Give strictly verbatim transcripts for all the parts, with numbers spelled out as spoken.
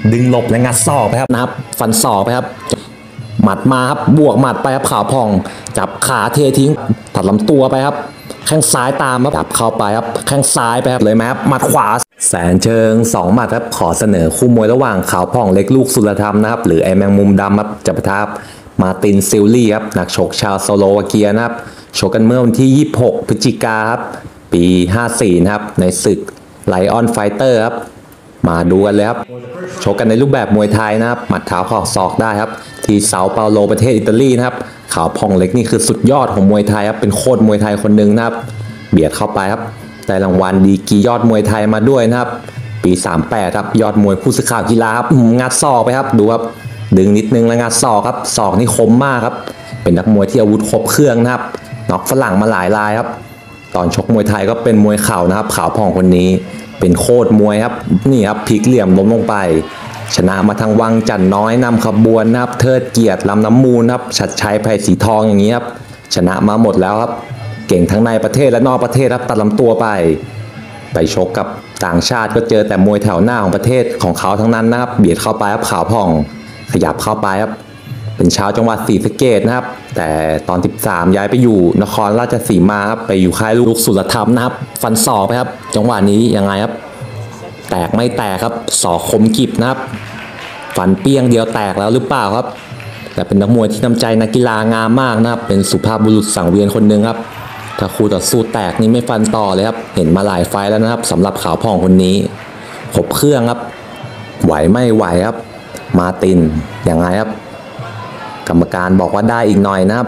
ดึงหลบและงัดศอกไปครับนะครับฟันศอกไปครับหมัดมาครับบวกหมัดไปครับขาวผ่องจับขาเททิ้งตัดลำตัวไปครับแข้งซ้ายตามครับจับเข้าไปครับแข้งซ้ายไปครับเลยไหมครับหมัดขวาแสนเชิงสองหมัดครับขอเสนอคู่มวยระหว่างขาวผ่องเล็กลูกสุรธรรมนะครับหรือไอแมงมุมดำครับจะปะทะมาตินซิลลี่ครับนักชกชาวสโลวาเกียนะครับชกกันเมื่อวันที่ยี่สิบหกพฤศจิกาครับปีห้าสี่นะครับในศึกไลออนไฟเตอร์ครับมาดูกันเลยครับชกกันในรูปแบบมวยไทยนะครับหมัดเท้าขอศอกได้ครับที่เซาเปาโลประเทศอิตาลีนะครับขาวผ่องเล็กนี่คือสุดยอดของมวยไทยครับเป็นโคตรมวยไทยคนหนึ่งนะครับเบียดเข้าไปครับได้รางวัลดีกรียอดมวยไทยมาด้วยนะครับปีสามสิบแปดครับยอดมวยผู้สื่อข่าวกีฬาครับงัดศอกไปครับดูครับดึงนิดนึงแล้วงัดศอกครับศอกนี่คมมากครับเป็นนักมวยที่อาวุธครบเครื่องนะครับน็อกฝรั่งมาหลายรายครับตอนชกมวยไทยก็เป็นมวยเข่านะครับขาวผ่องคนนี้เป็นโคตรมวยครับนี่ครับพลิกเหลี่ยมล้มลงไปชนะมาทางวังจันน้อยนำขบวนนะครับเทิดเกียรติลำน้ำมูลครับชัดชัยไพศรีทองอย่างนี้ครับชนะมาหมดแล้วครับเก่งทั้งในประเทศและนอกประเทศครับตัดลำตัวไปไปชกกับต่างชาติก็เจอแต่มวยแถวหน้าของประเทศของเขาทั้งนั้นนะครับเบียดเข้าไปครับขาวผ่องขยับเข้าไปครับเป็นชาวจังหวัดศรีสะเกษนะครับแต่ตอนสิบสามย้ายไปอยู่นครราชสีมาครับไปอยู่ค่ายลูกสุรธรรมนะครับฟันศอกไปครับจังหวะนี้ยังไงครับแตกไม่แตกครับศอกคมกริบนะครับฟันเปี้ยงเดียวแตกแล้วหรือเปล่าครับแต่เป็นนักมวยที่น้ำใจนักกีฬางามมากนะครับเป็นสุภาพบุรุษสังเวียนคนหนึ่งครับถ้าคู่ต่อสู้แตกนี่ไม่ฟันต่อเลยครับเห็นมาหลายไฟแล้วนะครับสำหรับขาวผ่องคนนี้ครบเครื่องครับไหวไม่ไหวครับมาตินยังไงครับกรรมการบอกว่าได้อีกหน่อยนะครับ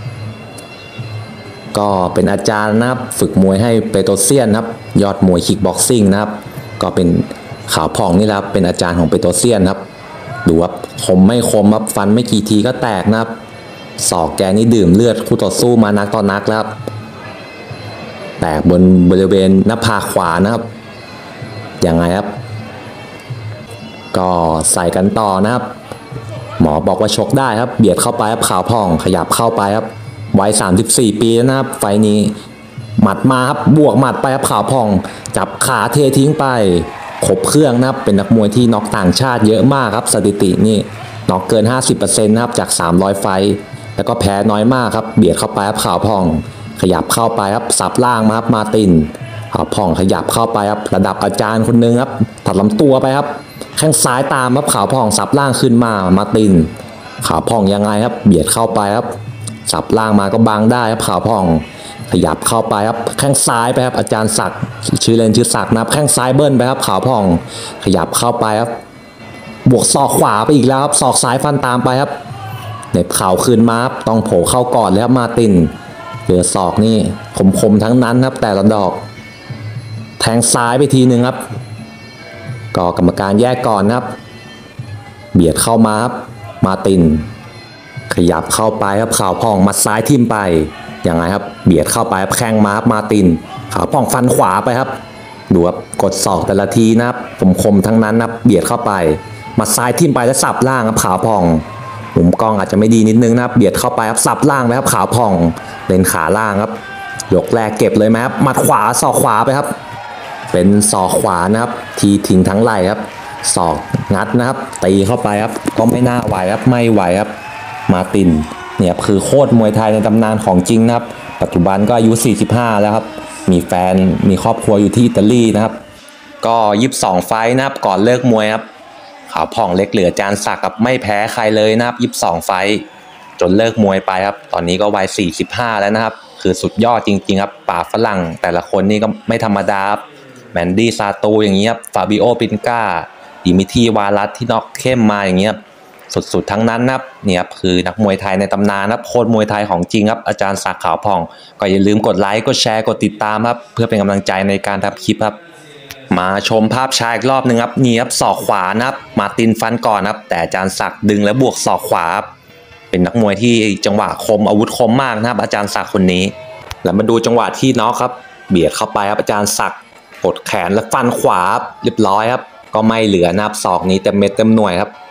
ก็เป็นอาจารย์นะครับฝึกมวยให้เปโตรเซียนครับยอดมวยคิกบ็อกซิ่งนะครับก็เป็นขาวผ่องนี่แหละเป็นอาจารย์ของเปโตรเซียนครับดูว่าคมไม่คมครับฟันไม่กี่ทีก็แตกนะครับศอกแกนี่ดื่มเลือดคู่ต่อสู้มานักต่อนักแล้วครับแตกบนบริเวณหน้าผากขวานะครับยังไงครับก็ใส่กันต่อนะครับหมอบอกว่าชกได้ครับเบียดเข้าไปครับขาวผ่องขยับเข้าไปครับวัยสามสิบสี่ปีแล้วนะครับไฟนี้หมัดมาครับบวกหมัดไปครับขาวผ่องจับขาเททิ้งไปครบเครื่องนะครับเป็นนักมวยที่น็อกต่างชาติเยอะมากครับสถิตินี่น็อกเกิน ห้าสิบเปอร์เซ็นต์ นะครับจากสามร้อยไฟแล้วก็แพ้น้อยมากครับเบียดเข้าไปครับขาวผ่องขยับเข้าไปครับสับล่างมาครับมาตินขาวผ่องขยับเข้าไปครับระดับอาจารย์คนนึงครับตัดลำตัวไปครับแข้งซ้ายตามครับขาวผ่องสับล่างขึ้นมามาตินขาวผ่องยังไงครับเบียดเข้าไปครับสับล่างมาก็บังได้ครับขาวผ่องขยับเข้าไปครับแข้งซ้ายไปครับอาจารย์ศักดิ์ชื่อเล่นชื่อศักดิ์นะครับแข้งซ้ายเบิ้ลไปครับขาวผ่องขยับเข้าไปครับบวกศอกขวาไปอีกแล้วครับศอกซ้ายฟันตามไปครับเหน็บเข่าคืนมาครับต้องโผล่เข้าก่อนเลยครับมาตินเหลือศอกนี่คมๆทั้งนั้นครับแต่ละดอกแทงซ้ายไปทีหนึ่งครับก็กรรมการแยกก่อนนะครับเบียดเข้ามาครับมาตินขยับเข้าไปครับขาวผ่องมัดซ้ายทิ่มไปยังไงครับเบียดเข้าไปแข้งมาครับมาตินขาวผ่องฟันขวาไปครับดูครับกดศอกแต่ละทีนะครับคมๆทั้งนั้นนะครับเบียดเข้าไปมัดซ้ายทิ่มไปแล้วสับล่างครับขาวผ่องมุมกล้องอาจจะไม่ดีนิดนึงนะครับเบียดเข้าไปครับสับล่างไปครับขาวผ่องเล่นขาล่างครับยกแรกเก็บเลยไหมครับหมัดขวาศอกขวาไปครับเป็นศอกขวานะครับทีทิ้งทั้งไหล่ครับศอกงัดนะครับตีเข้าไปครับก็ไม่น่าไหวครับไม่ไหวครับมาตินเนี่ยคือโคตรมวยไทยในตำนานของจริงนะครับปัจจุบันก็อายุสี่สิบห้าแล้วครับมีแฟนมีครอบครัวอยู่ที่อิตาลีนะครับก็ยี่สิบสองไฟท์นะครับก่อนเลิกมวยครับขาวผ่องเล็กเหลือจานศักดิ์กับไม่แพ้ใครเลยนะครับยี่สิบสองไฟท์จนเลิกมวยไปครับตอนนี้ก็วัยสี่สิบห้าแล้วนะครับคือสุดยอดจริงๆครับป่าฝรั่งแต่ละคนนี่ก็ไม่ธรรมดาครับแมนดี้ซาตูอย่างเงี้ยฟาบิโอปินก้าดิมิทีวารัสที่น็อกเข้มมาอย่างเงี้ยสุดๆทั้งนั้นนะครับเนี่ยคือนักมวยไทยในตำนานครับโคตรมวยไทยของจริงครับอาจารย์ศักดิ์ขาวผ่องก็อย่าลืมกดไลค์กดแชร์กดติดตามครับเพื่อเป็นกำลังใจในการทำคลิปครับมาชมภาพช้าอีกรอบหนึ่งครับนี่ครับศอกขวานะครับมาตินฟันก่อนครับแต่อาจารย์ศักดิ์ดึงและบวกศอกขวาเป็นนักมวยที่จังหวะคมอาวุธคมมากนะครับอาจารย์ศักดิ์คนนี้แล้วมาดูจังหวะที่น็อกครับเบียดเข้าไปครับอาจารย์ศักดิ์กดแขนและฟันขวาเรียบร้อยครับก็ไม่เหลือนะครับศอกนี้เต็มเม็ดเต็มหน่วยครับ